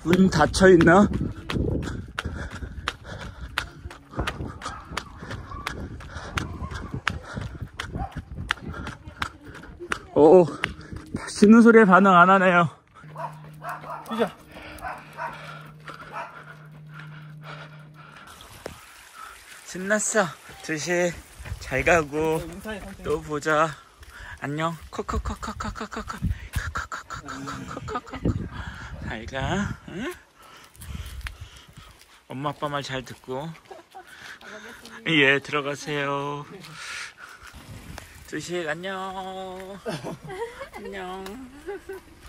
문 닫혀있나? 오, 짖는 소리에 반응 안 하네요. 뛰자. 신났어. 2시 잘 가고 또 보자. 안녕. 코코코코코코코코 잘 가. 응? 엄마 아빠 말 잘 듣고. 예, 들어가세요. 2시 안녕. 안녕.